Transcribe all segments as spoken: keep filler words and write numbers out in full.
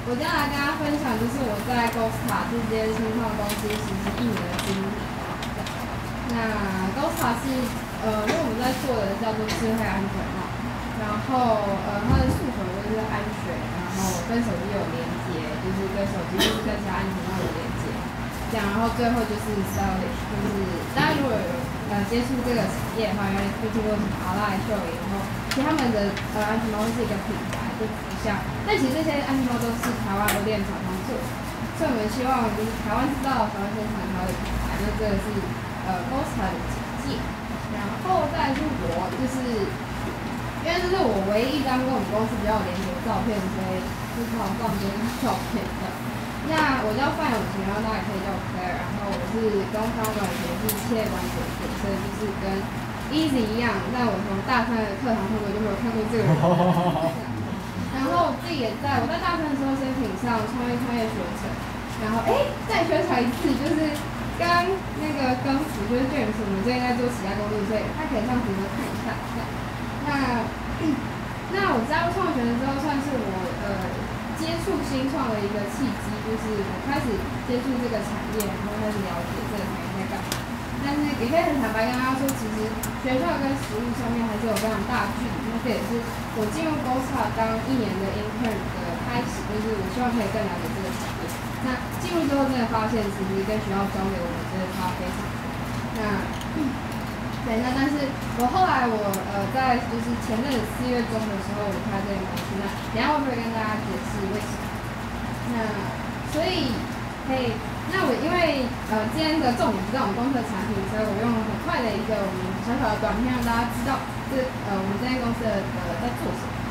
我今天来跟大家分享，就是我在 Ghosta 这间新创公司实习一年的经历。那 Ghosta 是呃，因为我们在做的叫做智慧安全帽，然后呃，它的诉求就是安全，然后跟手机有连接，就是跟手机就是跟其他安全帽有连接。这样，然后最后就是 stylish， 就是大家如果有呃接触这个产业的话，应该会听过什么阿拉秀，然后其实他们的呃安全帽是一个品牌。一下，但其实这些安全帽都是台湾的电厂商做的，所以我们希望就是台湾制造、台湾生产、台湾的品牌，那这个是呃 Ghosta 的简介。然后再是我，就是因为这是我唯一一张跟我们公司比较有连接的照片，所以就靠放这张照片的。那我叫范永晴，然后大家也可以叫我 Claire， 然后我是东方管学是企业管理学本身就是跟 Easy 一样，但我从大三的课堂会不会就没有看过这个人？然后我自己也在，我在大三的时候申请上创业创业学程，然后哎再宣传一次，就是刚那个刚子就是 James， 我们最近在做起家公路，所以他可以上直播看一下。那那我加入创学的时候，算是我呃接触新创的一个契机，就是我开始接触这个产业，然后开始了解这个产业在干嘛。但是也可以很坦白跟大家说，其实学校跟实务上面还是有非常大的距离。那这也是我进入 Ghosta 当一年的 intern 的开始，就是我希望可以更了解这个产业。那进入之后真的发现，其实跟学校交流，我真的差非常多。那对，那但是我后来我呃在就是前阵子四月中的时候离开这间公司，那等一下会不会跟大家解释为什么？那所以可以。那我因为呃今天的重点不在我们公司的产品，所以我用很快的一个我们小小的短片让大家知道，这呃我们这间公司的呃在做什么。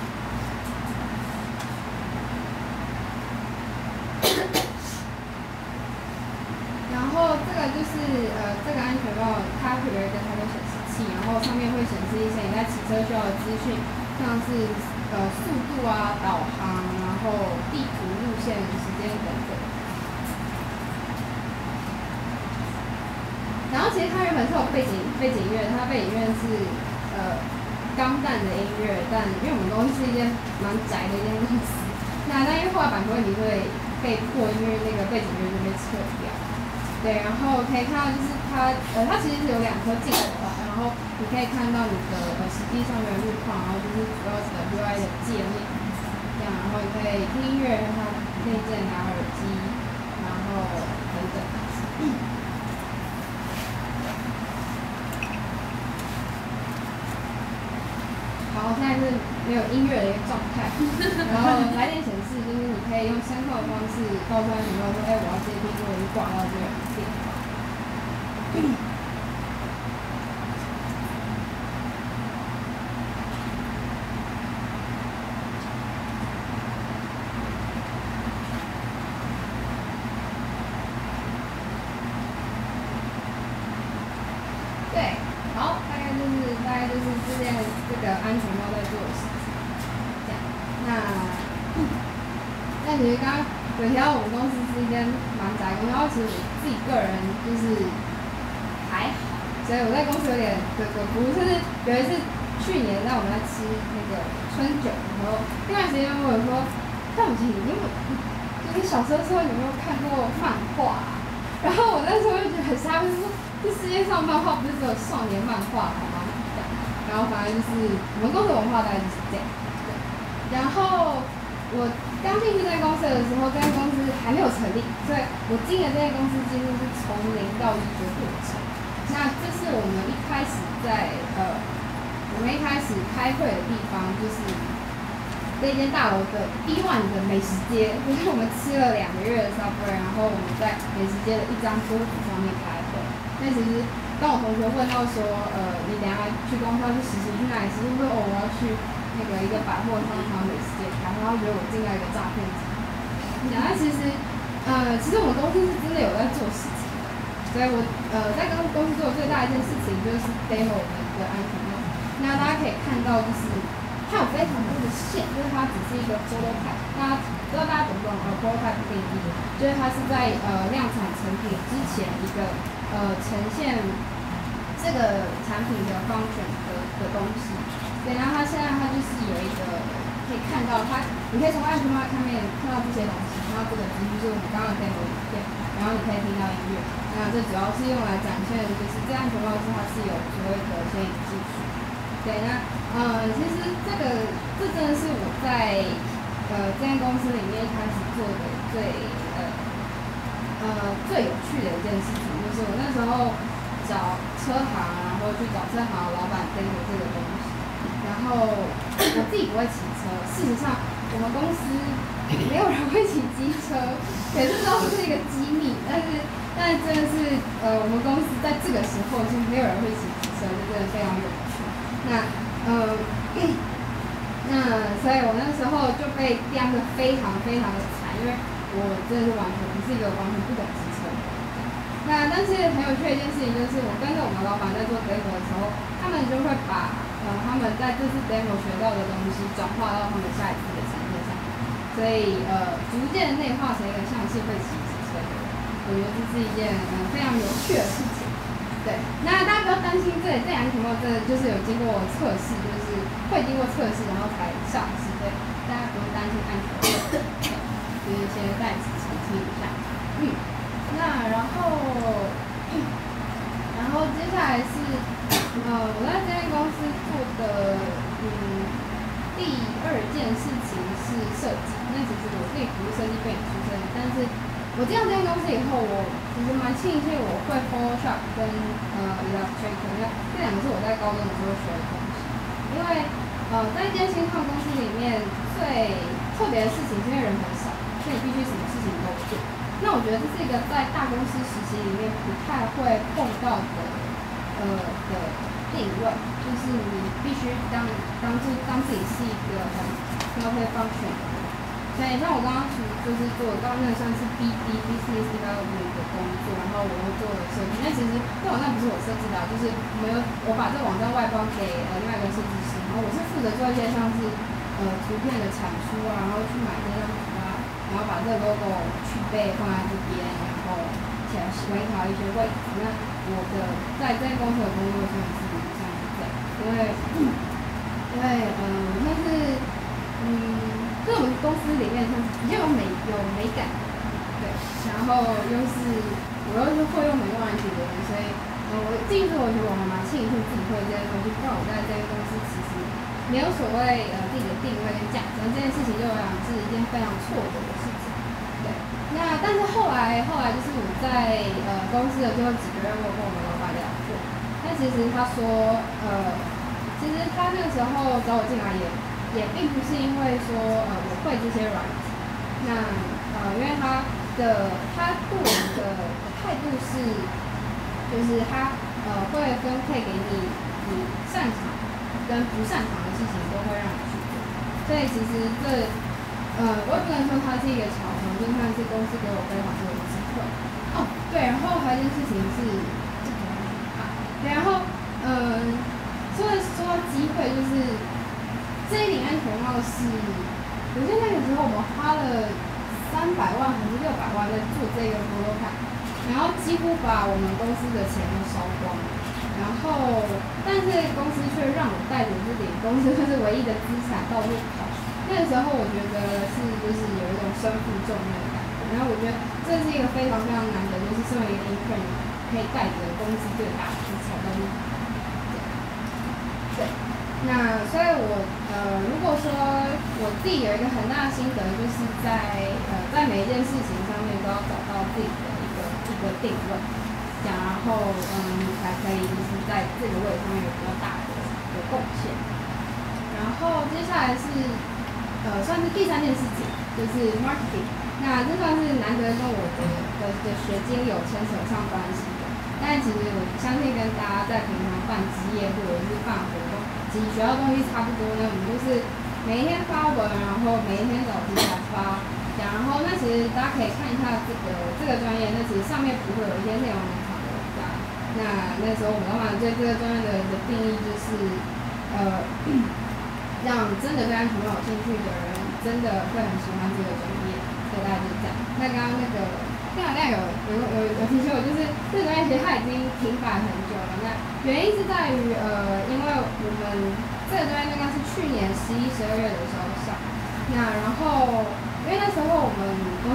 然后这个就是呃这个安全帽，它会有一个它的显示器，然后上面会显示一些你在骑车需要的资讯，像是呃速度啊、导航，然后地图、路线、时间等等。然后其实它原本是有背景背景音乐，它背景音乐是呃钢弹的音乐，但因为我们公司是一间蛮宅的一间公司，那但因为后来版权问题，会被迫因为那个背景音乐就被撤掉。对，然后可以看到就是它呃它其实是有两颗镜头啦，然后你可以看到你的呃实际上面的路况，然后就是主要是 U I 的界面，这样，然后你可以听音乐，它内建拿耳机，然后等等。嗯好，现在是没有音乐的一个状态，然后来电显示就是你可以用声控的方式告诉安全帽说，哎、欸，我要接听，我已经挂到这个电话。对，好，大概就是大概就是这件这个安全帽在做的事情，这样。那，那其实刚刚有提到我们公司是一间蛮宅公司，然后其实我自己个人就是还好，所以我在公司有点格格不入。就是有一次去年在我们在吃那个春酒的时候，另外时间问我说：“赵永琪，你有就是小时候有没有看过漫画、啊？”然后我那时候就觉得很傻，就是说。这世界上漫画不是只有少年漫画好吗？然后反正就是我们公司文化大概就是这样。对。然后我刚进这间公司的时候，这间公司还没有成立，所以我进的这间公司几乎是从零到一的过程。那这是我们一开始在呃，我们一开始开会的地方，就是这间大楼的 B one 的美食街，就是我们吃了两个月的 Subway， 然后我们在美食街的一张桌子上面开会。那其实当我同学问到说，呃，你等下去公司要去实习，去哪里实习？说哦，我要去那个一个百货商场美食街开，然后觉得我进来一个诈骗集团。那其实，呃，其实我们公司是真的有在做事情的，所以我呃在跟公司做的最大一件事情就是 demo 我们的安全帽。那大家可以看到，就是它有非常多的线，就是它只是一个 prototype。那不知道大家懂不懂呃 prototype 定义？就是它是在呃量产成品之前一个。呃，呈现这个产品的 function 的的东西，对，然后它现在它就是有一个可以看到它，你可以从安全帽上面看到这些东西，看到这个机就是我们刚刚的 demo 影片，然后你可以听到音乐。那这主要是用来展现，就是这安全帽是它是有所谓的显影技术。对，那呃，其实这个这真的是我在呃这间公司里面开始做的最呃呃最有趣的一件事情，就是我那时候找车行，然后去找车行的老板 demo 这个东西。然后我自己不会骑车，事实上我们公司没有人会骑机车，也是知道这是一个机密，但是但是真的是呃我们公司在这个时候是没有人会骑机车，就真的非常有趣。那呃那所以我那时候就被刁得非常非常的惨，因为我真的是完全不是一个完全不懂机车的。那但是很有趣的一件事情就是，我跟着我们老板在做 demo 的时候，他们就会把呃他们在这次 demo 学到的东西转化到他们下一次的产业上，所以呃逐渐内化成一个像是会骑机车的人。我觉得这是一件呃非常有趣的事情。对，那大家不要担心，这这安全帽真的就是有经过测试，就是会经过测试然后才上市，对，大家不用担心安全问题。就是先在此澄清一下。嗯，那然后。然后接下来是，呃，我在这间公司做的，嗯，第二件事情是设计。那其实我自己不是设计背景出身的，但是我进到这间公司以后，我其实蛮庆幸我会 Photoshop 跟呃 Illustrator， 因为这两个是我在高中的时候学的东西。因为呃，在一间新创公司里面，最特别的事情是因为人很少，所以你必须什么事情都做。那我觉得这是一个在大公司实习里面不太会碰到的，呃的定位，就是你必须当当自当自己是一个很 multi-function 的人。所以像我刚刚其实就是做，刚刚那算是 B D business development 的工作，然后我又做了设计。那其实这网站不是我设计的，就是我们有我把这个网站外包给呃另外一个设计师，然后我是负责做一些像是呃图片的产出啊，然后去买这张图啊。然后把这个 logo 去背放在这边，然后调微调一些位置。那我的在这间公司的工作上是像是这样，因为因为嗯，像是嗯，在我们公司里面像是比较有美有美感，对，然后又是我又是会用美工软体的人，所以嗯，我进去我觉得我还蛮庆幸自己会这些东西，不然我在这间公司其实。没有所谓呃自己的定位跟价值，这件事情对我来讲是一件非常错愕的事情。对，那但是后来后来就是我在呃公司的最后几个月，我跟我们老板聊过，但其实他说呃，其实他那个时候找我进来也也并不是因为说呃我会这些软体，那呃因为他的他对我们的态度是，就是他呃会分配给你你擅长跟不擅长的事情都会让你去做，所以其实这，呃，我也不能说它是一个巧合，就算是公司给我非常多的机会。哦，对，然后还有一件事情是，啊，对，然后，嗯、呃，说说到机会，就是这一顶安全帽是，我记得那个时候我们花了三百万还是六百万在做这个 prototype，然后几乎把我们公司的钱都烧光了。然后，但是公司却让我带着这顶公司就是唯一的资产到处跑。那个时候，我觉得是就是有一种身负重任的感觉。然后我觉得这是一个非常非常难得，就是身为一个 intern 可以带着公司最大的资产到处跑。对，那所以我呃，如果说我自己有一个很大的心得，就是在呃在每一件事情上面都要找到自己的一个一个定位。然后，嗯，你才可以就是在这个位置上面有比较大的的贡献。然后接下来是，呃，算是第三件事情，就是 marketing。那这算是难得跟我的的的学经有牵扯上关系的。但其实我相信跟大家在平常办职业或者是办活动，其实学到东西差不多呢。我们就是每一天发文，然后每一天找题材发。然后，那其实大家可以看一下这个这个专业，那其实上面不会有一些内容很长的文章。那那时候我们老板对这个专业的的定义就是，呃，让真的对安全帽有兴趣的人，真的会很喜欢这个专业。所以大概就是这样。那刚刚那个亮亮有有有有提醒我，就是这个专业其实它已经停摆很久了。那原因是在于呃，因为我们这个专业应该是去年十一、十二月的时候上。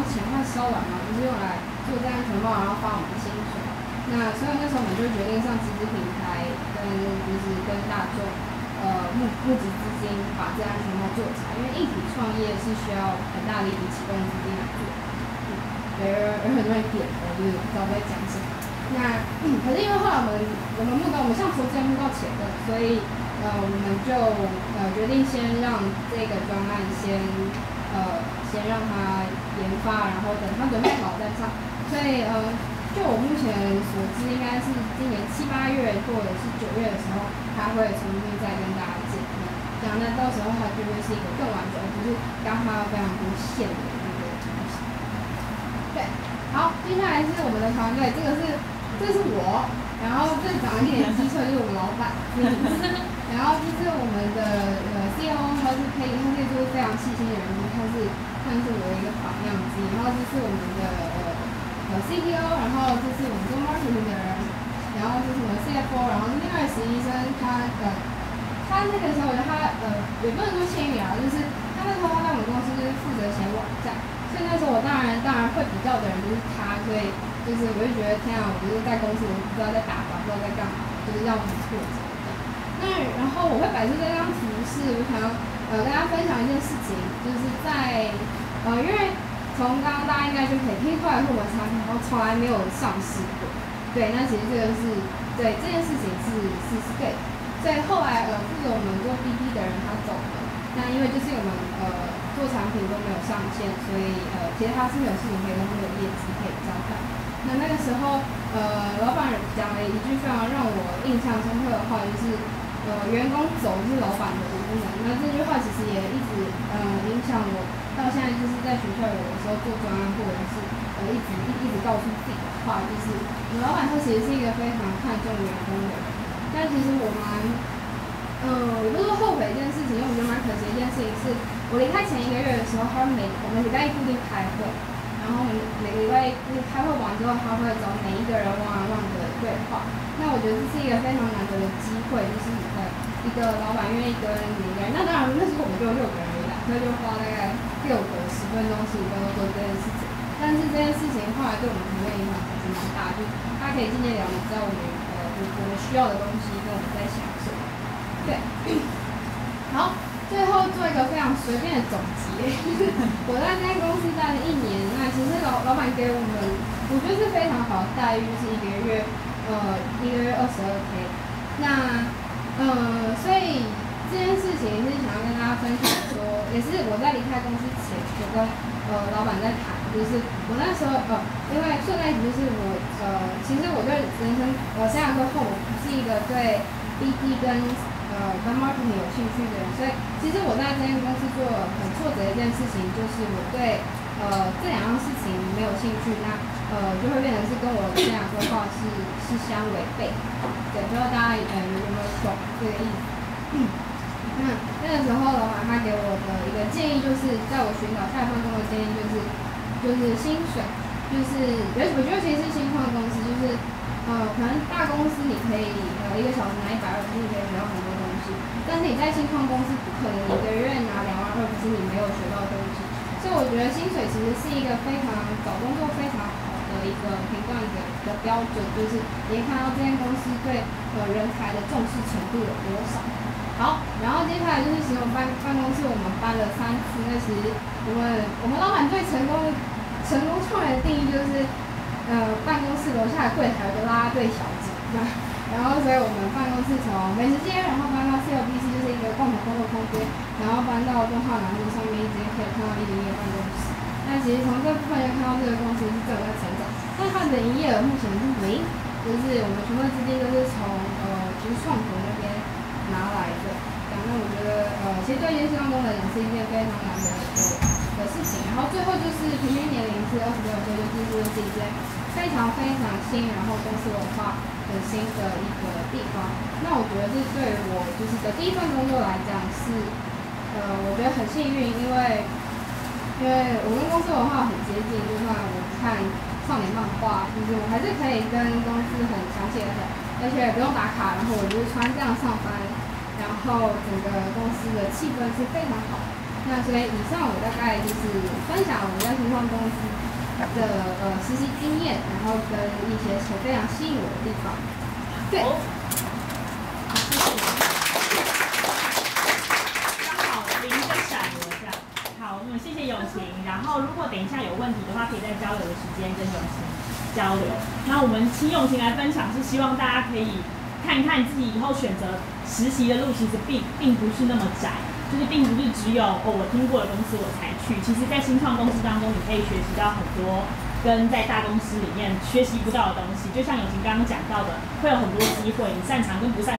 钱快烧完了，就是用来做这样全帽，然后发我们的薪水。那所以那时候我们就决定上集资平台，跟就是跟大众呃募募集资金，把这样全帽做起来。因为一体创业是需要很大的一笔启动资金来做。嗯，对，有很多人点的，就是不知道在讲什么。那、嗯、可是因为后来我们我们募到我们像投资人募到钱的，所以呃我们就呃决定先让这个专案先呃先让它研发，然后等它准备好再上。所以呃就我目前所知，应该是今年七八月或者是九月的时候，它会重新再跟大家见面。这样那到时候它就会是一个更完整，不是刚刚非常多线的那个东西。对，好，接下来是我们的团队，这个是。这是我，然后这长得一点机车就是我们老板，然后这是我们的呃 C O O， 他是可以，他是就是非常细心的人物，他是算是我的一个榜样之一。然后这是我们的呃呃 C T O， 然后这是我们做 marketing 的人，然后这是我们 C F O， 然后另外实习生他呃他那个时候他呃也不能说签名啊，就是他那时候他在我们公司就是负责写网站，所以那时候我当然当然会比较的人就是他，所以。就是我就觉得天啊，我就是在公司，我不知道在打法，不知道在干嘛，就是让我很挫折这样。那然后我会摆出这张图是，我想要呃跟大家分享一件事情，就是在呃因为从刚刚大家应该就可以听出来是我们产品，然后从来没有上市过。对，那其实这个是对这件事情是是是对。所以后来呃负责我们做 B D 的人他走了，那因为就是我们呃做产品都没有上线，所以呃其实他是没有事情可以跟他们的业绩可以交代。那那个时候，呃，老板讲了一句非常让我印象深刻的话，就是呃，员工走是老板的无能。那这句话其实也一直呃影响我到现在，就是在学校有的时候做专案，或者是呃一直一一直告诉自己的话，就是我们老板他其实是一个非常看重员工的人。但其实我蛮，嗯、呃，也不是说后悔一件事情，因为我觉得蛮可惜的一件事情是，我离开前一个月的时候，他每我们礼拜一固定开会。然后每个礼拜开会完之后，他会找每一个人 one on one 的对话。那我觉得这是一个非常难得的机会，就是呃一个老板愿意跟每个人。那当然那时候我们就六个人而已啦，所以就花大概六个十分钟、十五分钟做这件事情。但是这件事情后来对我们团队影响还是蛮大，就是大家可以渐渐了解到我们呃我们需要的东西跟我们在想什么。对，好。最后做一个非常随便的总结，我在这间公司待了一年，那其实老老板给我们，我觉得是非常好的待遇，是一个月，呃，一个月二十二 K。那，呃，所以这件事情是想要跟大家分享说，也是我在离开公司前，我跟呃老板在谈，就是我那时候呃，因为顺带就是我呃，其实我对人生呃生涯规划，我不是一个对 B D 跟呃，跟 marketing 有兴趣的人，所以其实我在这间公司做很挫折的一件事情，就是我对呃这两样事情没有兴趣，那呃就会变成是跟我的生涯规划是是相违背。对，不知道大家呃有没有懂这个意思？嗯，那那个时候老板他给我的一个建议，就是在我寻找下一份工作的建议，就是就是薪水，就是我我觉得其实是新创公司，就是呃可能大公司你可以呃一个小时拿一百二，你可以学到很多东西，但是你在新创公司不可能一个月拿两万二，可是你没有学到东西。所以我觉得薪水其实是一个非常找工作非常好的一个评断的的标准，就是你可以看到这间公司对呃人才的重视程度有多少。好，然后接下来就是使用办办公室，我们搬了三次。那其实我们我们老板对成功成功创业的定义就是，呃，办公室楼下的柜台有个啦啦队小姐，然后所以我们办公室从美食街，然后搬到 C L B C， 就是一个共同工作空间，然后搬到中华南路上面，一直可以看到一零一办公室。那其实从这部分就看到这个公司是正在成长，但它的营业额目前是零，就是我们全部资金都是从呃就是创投那边拿来的。那我觉得呃，其实对于新创公来讲是一件非常难得的的事情。然后最后就是平均年龄是二十六岁，就进入是一间非常非常新，然后公司文化很新的一个地方。那我觉得这对我就是的第一份工作来讲是，呃，我觉得很幸运，因为因为我跟公司文化很接近，就算我不看少年漫画，就是我还是可以跟公司很详细的，而且不用打卡，然后我就是穿这样上班。然后整个公司的气氛是非常好， 那所以以上我大概就是分享我在新创公司的呃实习经验，然后跟一些非常吸引我的地方。对。 哦嗯，谢谢永晴。然后，如果等一下有问题的话，可以在交流的时间跟永晴交流。那我们请永晴来分享，是希望大家可以看看自己以后选择实习的路，其实并并不是那么窄，就是并不是只有哦我听过的公司我才去。其实，在新创公司当中，你可以学习到很多跟在大公司里面学习不到的东西。就像永晴刚刚讲到的，会有很多机会，你擅长跟不擅长。